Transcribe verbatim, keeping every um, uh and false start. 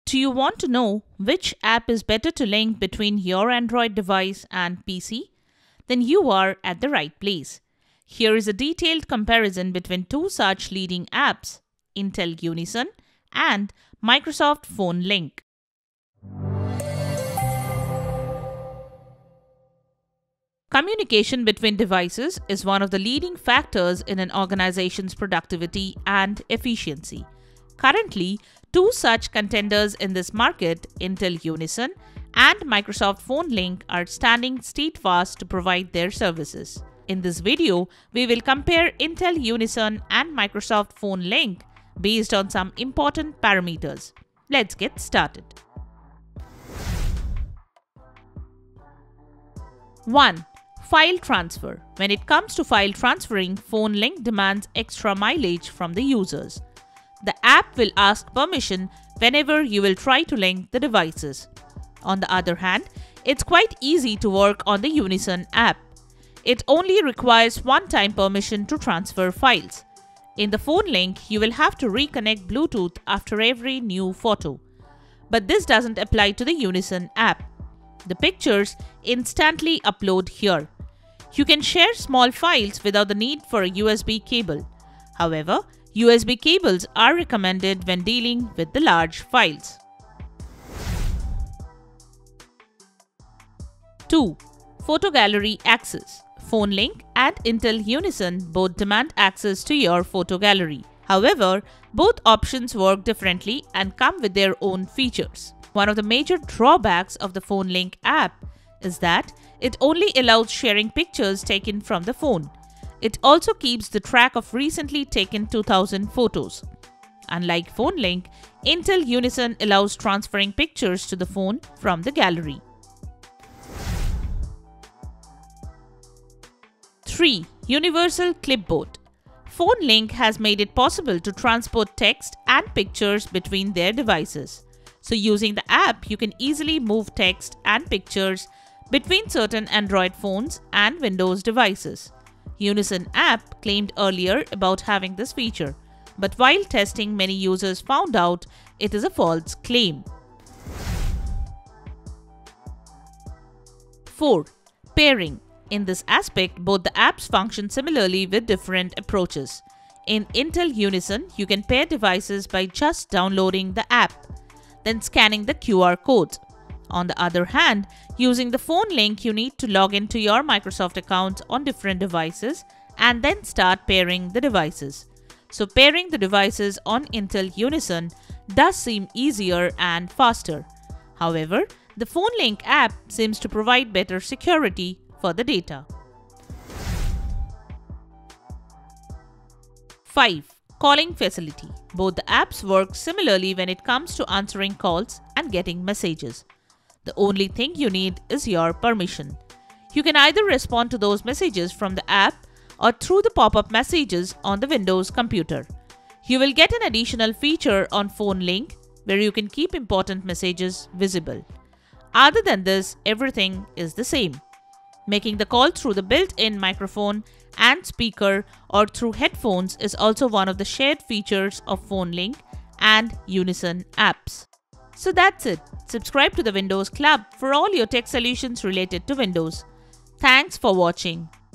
Do you want to know which app is better to link between your Android device and P C? Then you are at the right place. Here is a detailed comparison between two such leading apps, Intel Unison and Microsoft Phone Link. Communication between devices is one of the leading factors in an organization's productivity and efficiency. Currently, two such contenders in this market, Intel Unison and Microsoft Phone Link, are standing steadfast to provide their services. In this video, we will compare Intel Unison and Microsoft Phone Link based on some important parameters. Let's get started. one. File transfer. When it comes to file transferring, Phone Link demands extra mileage from the users. The app will ask permission whenever you will try to link the devices. On the other hand, it's quite easy to work on the Unison app. It only requires one-time permission to transfer files. In the Phone Link, you will have to reconnect Bluetooth after every new photo. But this doesn't apply to the Unison app. The pictures instantly upload here. You can share small files without the need for a U S B cable. However, U S B cables are recommended when dealing with the large files. two. Photo gallery access. Phone Link and Intel Unison both demand access to your photo gallery. However, both options work differently and come with their own features. One of the major drawbacks of the Phone Link app is that it only allows sharing pictures taken from the phone. It also keeps the track of recently taken two thousand photos. Unlike Phone Link, Intel Unison allows transferring pictures to the phone from the gallery. three. Universal Clipboard. Phone Link has made it possible to transport text and pictures between their devices. So using the app, you can easily move text and pictures between certain Android phones and Windows devices. Unison app claimed earlier about having this feature, but while testing, many users found out it is a false claim. four. Pairing. In this aspect, both the apps function similarly with different approaches. In Intel Unison, you can pair devices by just downloading the app, then scanning the Q R codes. On the other hand, using the Phone Link, you need to log into your Microsoft account on different devices and then start pairing the devices. So pairing the devices on Intel Unison does seem easier and faster. However, the Phone Link app seems to provide better security for the data. five. Calling facility. Both the apps work similarly when it comes to answering calls and getting messages. The only thing you need is your permission. You can either respond to those messages from the app or through the pop-up messages on the Windows computer. You will get an additional feature on Phone Link where you can keep important messages visible. Other than this, everything is the same. Making the call through the built-in microphone and speaker or through headphones is also one of the shared features of Phone Link and Unison apps. So that's it. Subscribe to the Windows Club for all your tech solutions related to Windows. Thanks for watching.